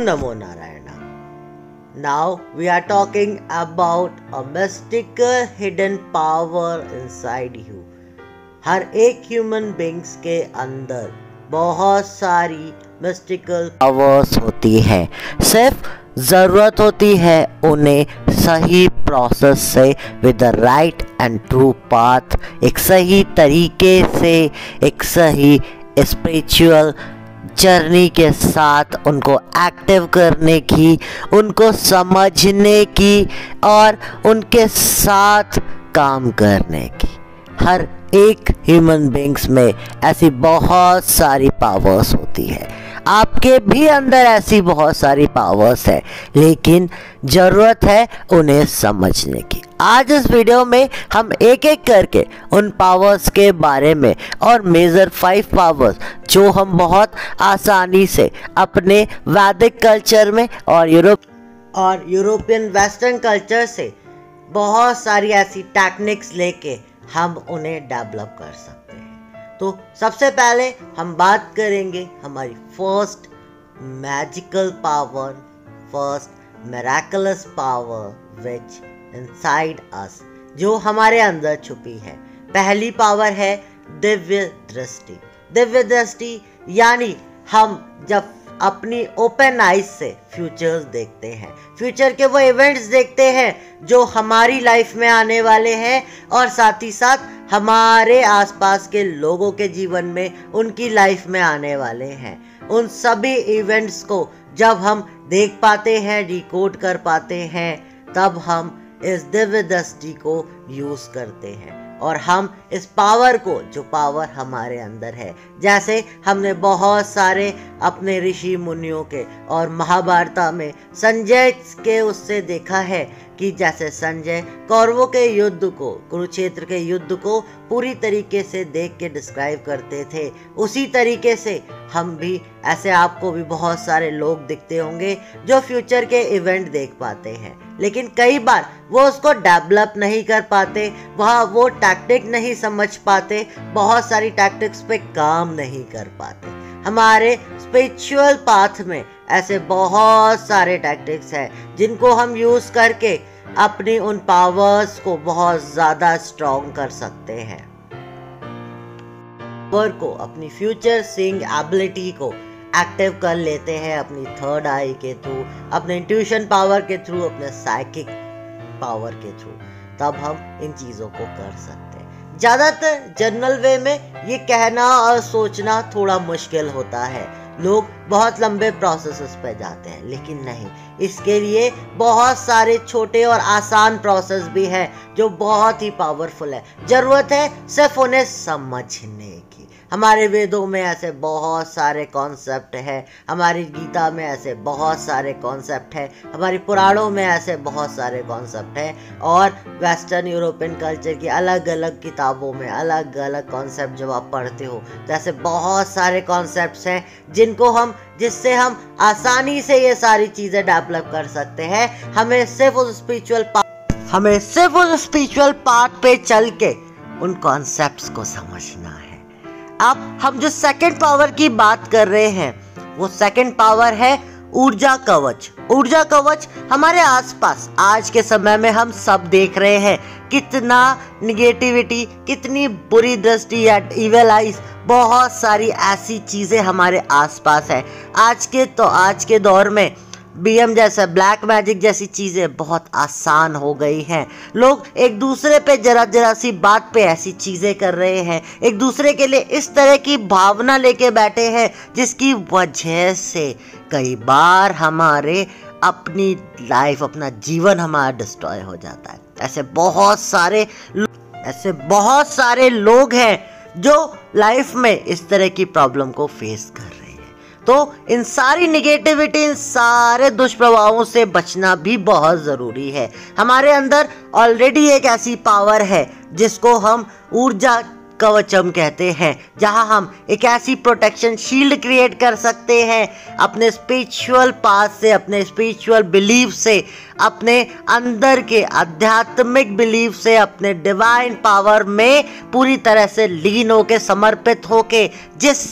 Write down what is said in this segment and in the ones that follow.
Namo Narayana. Now we are talking about a mystical hidden power inside you. हर एक human beings के अंदर बहुत सारी मिस्टिकल पावर्स होती है, सिर्फ ज़रूरत होती है उन्हें सही प्रोसेस से with the right and true path, एक सही तरीके से, एक सही स्पिरिचुअल जर्नी के साथ उनको एक्टिव करने की, उनको समझने की और उनके साथ काम करने की। हर एक ह्यूमन बींग्स में ऐसी बहुत सारी पावर्स होती है, आपके भी अंदर ऐसी बहुत सारी पावर्स है, लेकिन ज़रूरत है उन्हें समझने की। आज इस वीडियो में हम एक एक करके उन पावर्स के बारे में और मेजर 5 पावर्स जो हम बहुत आसानी से अपने वैदिक कल्चर में और यूरोपियन वेस्टर्न कल्चर से बहुत सारी ऐसी टेक्निक्स लेके हम उन्हें डेवलप कर सकते हैं। तो सबसे पहले हम बात करेंगे हमारी first magical power, first miraculous power which inside us, जो हमारे अंदर छुपी है। पहली पावर है दिव्य दृष्टि। दिव्य दृष्टि यानी हम जब अपनी ओपन आइज से फ्यूचर्स देखते हैं, फ्यूचर के वो इवेंट्स देखते हैं जो हमारी लाइफ में आने वाले हैं और साथ ही साथ हमारे आसपास के लोगों के जीवन में, उनकी लाइफ में आने वाले हैं। उन सभी इवेंट्स को जब हम देख पाते हैं, डिकोड कर पाते हैं, तब हम इस दिव्य दृष्टि को यूज़ करते हैं और हम इस पावर को, जो पावर हमारे अंदर है, जैसे हमने बहुत सारे अपने ऋषि मुनियों के और महाभारत में संजय के उससे देखा है कि जैसे संजय कौरवों के युद्ध को, कुरुक्षेत्र के युद्ध को पूरी तरीके से देख के डिस्क्राइब करते थे, उसी तरीके से हम भी ऐसे आपको भी बहुत सारे लोग दिखते होंगे जो फ्यूचर के इवेंट देख पाते हैं, लेकिन कई बार वो उसको डेवलप नहीं कर पाते, वह वो टैक्टिक नहीं समझ पाते, बहुत सारी टैक्टिक्स पे काम नहीं कर पाते। हमारे स्पिरिचुअल पाथ में ऐसे बहुत सारे टैक्टिक्स हैं जिनको हम यूज़ करके अपनी उन पावर्स को बहुत ज़्यादा स्ट्रॉन्ग कर सकते हैं। पावर को, अपनी फ्यूचर सीइंग एबिलिटी को एक्टिव कर लेते हैं अपनी थर्ड आई के थ्रू, अपने इंट्यूशन पावर के थ्रू, अपने साइकिक पावर के थ्रू, तब हम इन चीज़ों को कर सकते हैं। ज़्यादातर जनरल वे में ये कहना और सोचना थोड़ा मुश्किल होता है, लोग बहुत लंबे प्रोसेसेस पे जाते हैं, लेकिन नहीं, इसके लिए बहुत सारे छोटे और आसान प्रोसेस भी हैं जो बहुत ही पावरफुल है। ज़रूरत है सिर्फ उन्हें समझने की। हमारे वेदों में ऐसे बहुत सारे कॉन्सेप्ट हैं, हमारी गीता में ऐसे बहुत सारे कॉन्सेप्ट हैं, हमारी पुराणों में ऐसे बहुत सारे कॉन्सेप्ट हैं, और वेस्टर्न यूरोपियन कल्चर की अलग अलग किताबों में अलग अलग कॉन्सेप्ट जब आप पढ़ते हो, तो ऐसे बहुत सारे कॉन्सेप्ट्स हैं जिससे हम आसानी से ये सारी चीज़ें डेवलप कर सकते हैं। हमें सिर्फ उस स्पिरिचुअल पाथ पे चल के उन कॉन्सेप्ट्स को समझना है। अब हम जो सेकंड पावर की बात कर रहे हैं, वो सेकंड पावर है ऊर्जा कवच। ऊर्जा कवच हमारे आसपास आज के समय में हम सब देख रहे हैं, कितना निगेटिविटी, कितनी बुरी दृष्टि या इविल आइज, बहुत सारी ऐसी चीज़ें हमारे आसपास है। आज के दौर में BM जैसा, ब्लैक मैजिक जैसी चीज़ें बहुत आसान हो गई हैं। लोग एक दूसरे पे जरा सी बात पे ऐसी चीज़ें कर रहे हैं, एक दूसरे के लिए इस तरह की भावना लेके बैठे हैं, जिसकी वजह से कई बार हमारे अपनी लाइफ, अपना जीवन हमारा डिस्ट्रॉय हो जाता है। ऐसे बहुत सारे लोग हैं जो लाइफ में इस तरह की प्रॉब्लम को फेस कर रहे हैं। तो इन सारी निगेटिविटी, इन सारे दुष्प्रभावों से बचना भी बहुत ज़रूरी है। हमारे अंदर ऑलरेडी एक ऐसी पावर है जिसको हम ऊर्जा कवचम कहते हैं, जहां हम एक ऐसी प्रोटेक्शन शील्ड क्रिएट कर सकते हैं अपने स्पिरिचुअल पाथ से, अपने स्पिरिचुअल बिलीफ से, अपने अंदर के आध्यात्मिक बिलीफ से, अपने डिवाइन पावर में पूरी तरह से लीन होके, समर्पित होके, जिससे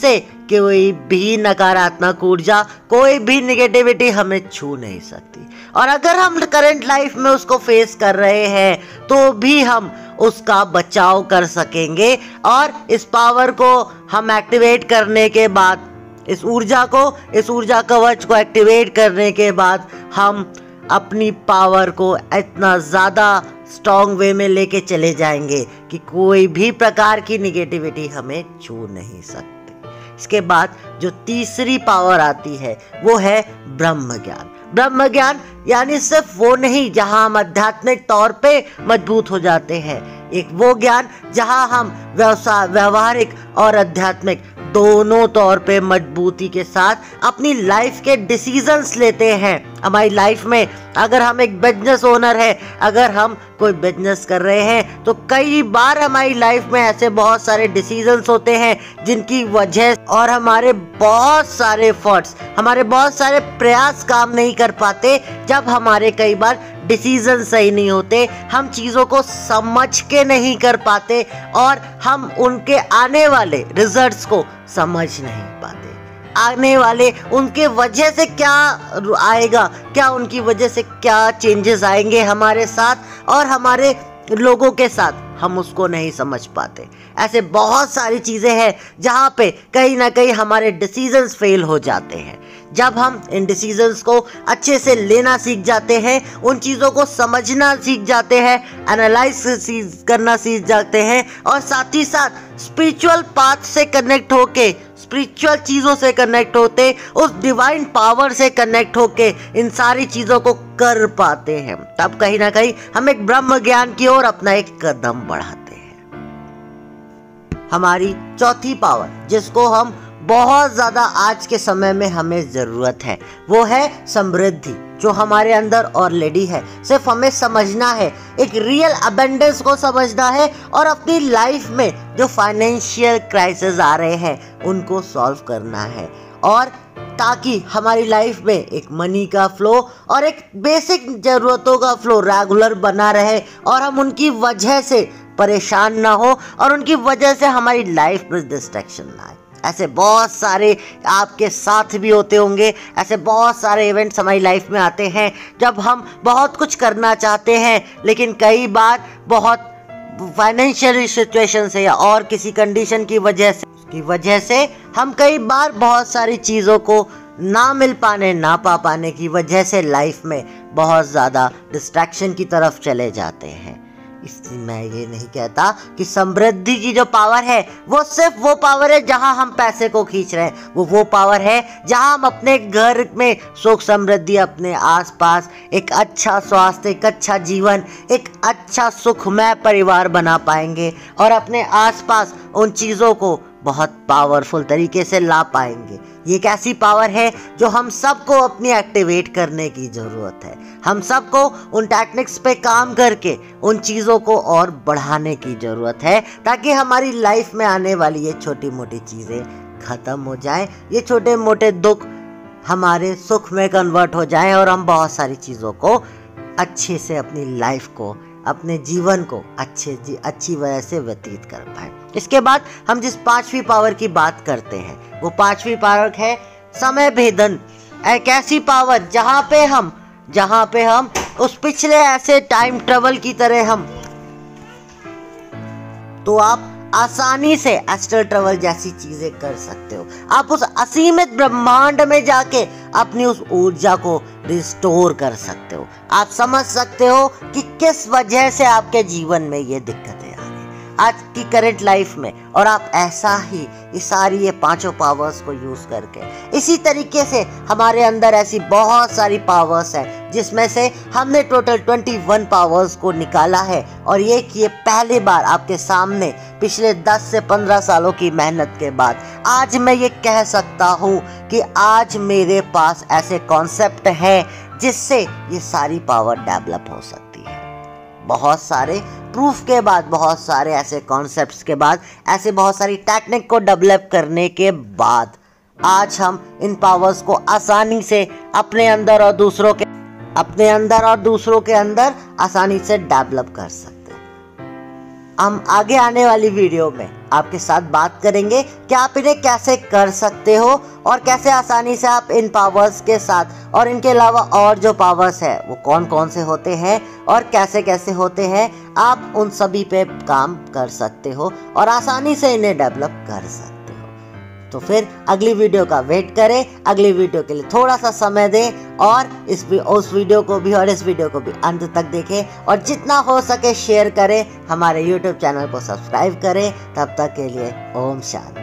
कोई भी नकारात्मक ऊर्जा, कोई भी निगेटिविटी हमें छू नहीं सकती। और अगर हम करंट लाइफ में उसको फेस कर रहे हैं तो भी हम उसका बचाव कर सकेंगे। और इस पावर को हम एक्टिवेट करने के बाद, इस ऊर्जा कवच को एक्टिवेट करने के बाद हम अपनी पावर को इतना ज़्यादा स्ट्रॉन्ग वे में लेके चले जाएंगे कि कोई भी प्रकार की निगेटिविटी हमें छू नहीं सकती। इसके बाद जो तीसरी पावर आती है वो है ब्रह्म ज्ञान। ब्रह्म ज्ञान यानी सिर्फ वो नहीं जहां हम आध्यात्मिक तौर पे मजबूत हो जाते हैं, एक वो ज्ञान जहां हम व्यवहारिक और आध्यात्मिक दोनों तौर पे मजबूती के साथ अपनी लाइफ के डिसीजंस लेते हैं। हमारी लाइफ में अगर हम एक बिजनेस ओनर है, अगर हम कोई बिजनेस कर रहे हैं तो कई बार हमारी लाइफ में ऐसे बहुत सारे डिसीजंस होते हैं जिनकी वजह और हमारे बहुत सारे एफर्ट्स, हमारे बहुत सारे प्रयास काम नहीं कर पाते। जब हमारे कई बार डिसीजन सही नहीं होते, हम चीज़ों को समझ के नहीं कर पाते और हम उनके आने वाले रिजल्ट्स को समझ नहीं पाते। आने वाले उनके वजह से क्या आएगा, क्या उनकी वजह से क्या चेंजेस आएंगे हमारे साथ और हमारे लोगों के साथ, हम उसको नहीं समझ पाते। ऐसे बहुत सारी चीज़ें हैं जहाँ पे कहीं ना कहीं हमारे डिसीजंस फेल हो जाते हैं। जब हम इन डिसीजंस को अच्छे से लेना सीख जाते हैं, उन चीज़ों को समझना सीख जाते हैं, एनालाइज करना सीख जाते हैं और साथ ही साथ स्पिरिचुअल पाथ से कनेक्ट होके, स्पिरिचुअल चीज़ों से कनेक्ट होते, उस डिवाइन पावर से कनेक्ट होके इन सारी चीज़ों को कर पाते हैं, तब कहीं ना कहीं हम एक ब्रह्म ज्ञान की ओर अपना एक कदम बढ़ाते हैं। हमारी चौथी पावर जिसको हम बहुत ज़्यादा आज के समय में हमें ज़रूरत है वो है समृद्धि, जो हमारे अंदर ऑलरेडी है। सिर्फ हमें समझना है, एक रियल अबेंडेंस को समझना है और अपनी लाइफ में जो फाइनेंशियल क्राइसिस आ रहे हैं उनको सॉल्व करना है, और ताकि हमारी लाइफ में एक मनी का फ्लो और एक बेसिक ज़रूरतों का फ्लो रेगुलर बना रहे और हम उनकी वजह से परेशान ना हो और उनकी वजह से हमारी लाइफ में डिस्ट्रैक्शन ना आए। ऐसे बहुत सारे आपके साथ भी होते होंगे, ऐसे बहुत सारे इवेंट्स हमारी लाइफ में आते हैं जब हम बहुत कुछ करना चाहते हैं लेकिन कई बार बहुत फाइनेंशियल सिचुएशन से या और किसी कंडीशन की वजह से हम कई बार बहुत सारी चीज़ों को ना पा पाने की वजह से लाइफ में बहुत ज़्यादा डिस्ट्रैक्शन की तरफ चले जाते हैं। इसलिए मैं ये नहीं कहता कि समृद्धि की जो पावर है वो सिर्फ वो पावर है जहां हम पैसे को खींच रहे हैं, वो पावर है जहां हम अपने घर में सुख समृद्धि, अपने आसपास एक अच्छा स्वास्थ्य, एक अच्छा जीवन, एक अच्छा सुखमय परिवार बना पाएंगे और अपने आसपास उन चीज़ों को बहुत पावरफुल तरीके से ला पाएंगे। ये एक ऐसी पावर है जो हम सबको अपनी एक्टिवेट करने की ज़रूरत है। हम सबको उन टेक्निक्स पे काम करके उन चीज़ों को और बढ़ाने की ज़रूरत है ताकि हमारी लाइफ में आने वाली ये छोटी मोटी चीज़ें ख़त्म हो जाएं, ये छोटे मोटे दुख हमारे सुख में कन्वर्ट हो जाएं और हम बहुत सारी चीज़ों को अच्छे से अपनी लाइफ को, अपने जीवन को अच्छी वजह से व्यतीत कर पाए। इसके बाद हम जिस पांचवी पावर की बात करते हैं वो पांचवी पावर है समय भेदन। एक ऐसी पावर जहां पे हम उस पिछले ऐसे टाइम ट्रेवल की तरह हम, तो आप आसानी से एस्ट्रल ट्रेवल जैसी चीजें कर सकते हो। आप उस असीमित ब्रह्मांड में जाके अपनी उस ऊर्जा को रिस्टोर कर सकते हो। आप समझ सकते हो कि किस वजह से आपके जीवन में ये दिक्कतें आ रही आज की करंट लाइफ में, और आप ऐसा ही ये पांचों पावर्स को यूज करके, इसी तरीके से हमारे अंदर ऐसी बहुत सारी पावर्स हैं जिसमें से हमने टोटल 21 पावर्स को निकाला है और ये पहली बार आपके सामने पिछले 10 से 15 सालों की मेहनत के बाद आज मैं ये कह सकता हूँ कि आज मेरे पास ऐसे कॉन्सेप्ट हैं जिससे ये सारी पावर डेवलप हो सकती है। बहुत सारे प्रूफ के बाद, बहुत सारे ऐसे कॉन्सेप्ट्स के बाद, ऐसे बहुत सारी टेक्निक को डेवलप करने के बाद आज हम इन पावर्स को आसानी से अपने अंदर और दूसरों के अंदर आसानी से डेवलप कर सकते हैं। हम आगे आने वाली वीडियो में आपके साथ बात करेंगे कि आप इन्हें कैसे कर सकते हो और कैसे आसानी से आप इन पावर्स के साथ और इनके अलावा और जो पावर्स है वो कौन कौन से होते हैं और कैसे कैसे होते हैं, आप उन सभी पे काम कर सकते हो और आसानी से इन्हें डेवलप कर सकते हो। तो फिर अगली वीडियो का वेट करें, अगली वीडियो के लिए थोड़ा सा समय दें और उस वीडियो को भी और इस वीडियो को भी अंत तक देखें और जितना हो सके शेयर करें, हमारे YouTube चैनल को सब्सक्राइब करें। तब तक के लिए ओम शांति।